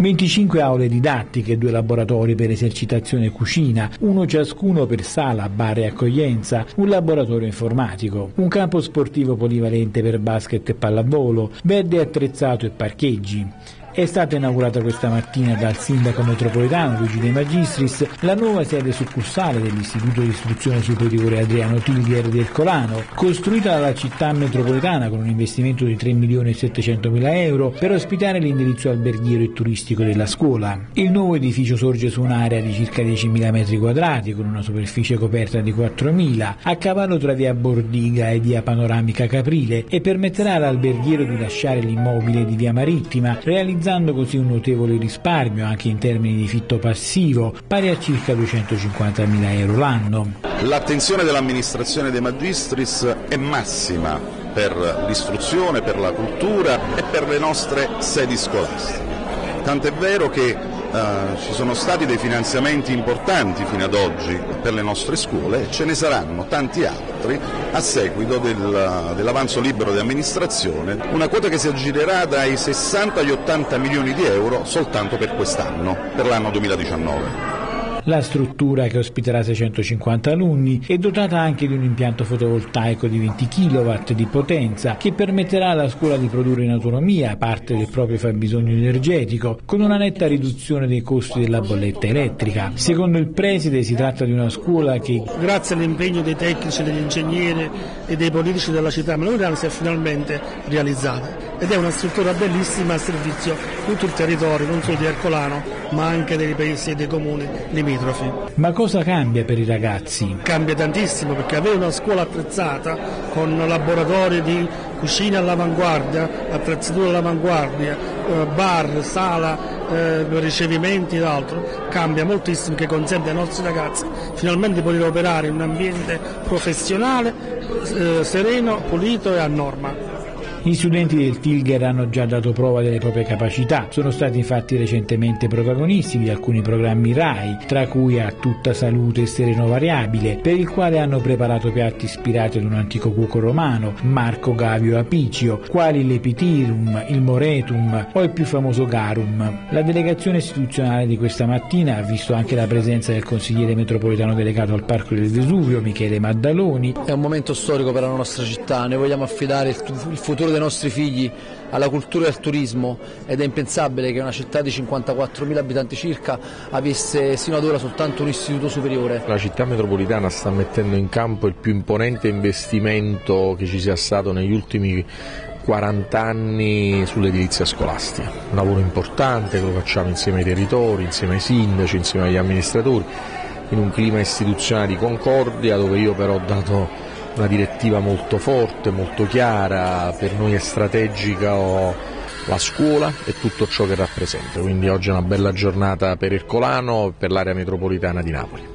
25 aule didattiche, 2 laboratori per esercitazione e cucina, uno ciascuno per sala, bar e accoglienza, un laboratorio informatico, un campo sportivo polivalente per basket e pallavolo, verde attrezzato e parcheggi. È stata inaugurata questa mattina dal sindaco metropolitano Luigi De Magistris la nuova sede succursale dell'Istituto di Istruzione Superiore Adriano Tilgher di Ercolano, costruita dalla città metropolitana con un investimento di 3.700.000 euro per ospitare l'indirizzo alberghiero e turistico della scuola. Il nuovo edificio sorge su un'area di circa 10.000 metri quadrati con una superficie coperta di 4.000, a cavallo tra via Bordiga e via Panoramica Caprile, e permetterà all'alberghiero di lasciare l'immobile di via Marittima, realizzando così un notevole risparmio anche in termini di fitto passivo, pari a circa 250.000 euro l'anno. L'attenzione dell'amministrazione De Magistris è massima per l'istruzione, per la cultura e per le nostre sedi scolastiche. Tant'è vero che ci sono stati dei finanziamenti importanti fino ad oggi per le nostre scuole e ce ne saranno tanti altri a seguito dell'avanzo libero di amministrazione, una quota che si aggirerà dai 60 agli 80 milioni di euro soltanto per quest'anno, per l'anno 2019. La struttura, che ospiterà 650 alunni, è dotata anche di un impianto fotovoltaico di 20 kW di potenza che permetterà alla scuola di produrre in autonomia parte del proprio fabbisogno energetico, con una netta riduzione dei costi della bolletta elettrica. Secondo il preside si tratta di una scuola che, grazie all'impegno dei tecnici, degli ingegneri e dei politici della città metropolitana, si è finalmente realizzata. Ed è una struttura bellissima a servizio di tutto il territorio, non solo di Ercolano, ma anche dei paesi e dei comuni limitrofi. Ma cosa cambia per i ragazzi? Cambia tantissimo, perché avere una scuola attrezzata con laboratori di cucina all'avanguardia, attrezzatura all'avanguardia, bar, sala, ricevimenti ed altro, cambia moltissimo, che consente ai nostri ragazzi finalmente di poter operare in un ambiente professionale, sereno, pulito e a norma. Gli studenti del Tilgher hanno già dato prova delle proprie capacità, sono stati infatti recentemente protagonisti di alcuni programmi RAI, tra cui A Tutta Salute e Sereno Variabile, per il quale hanno preparato piatti ispirati ad un antico cuoco romano, Marco Gavio Apicio, quali l'Epitirum, il Moretum o il più famoso Garum. La delegazione istituzionale di questa mattina ha visto anche la presenza del consigliere metropolitano delegato al Parco del Vesuvio, Michele Maddaloni. È un momento storico per la nostra città, noi vogliamo affidare il futuro dei nostri figli alla cultura e al turismo, ed è impensabile che una città di 54.000 abitanti circa avesse sino ad ora soltanto un istituto superiore. La città metropolitana sta mettendo in campo il più imponente investimento che ci sia stato negli ultimi 40 anni sull'edilizia scolastica, un lavoro importante che lo facciamo insieme ai territori, insieme ai sindaci, insieme agli amministratori, in un clima istituzionale di concordia, dove io però ho dato una direttiva molto forte, molto chiara. Per noi è strategica la scuola e tutto ciò che rappresenta, quindi oggi è una bella giornata per Ercolano e per l'area metropolitana di Napoli.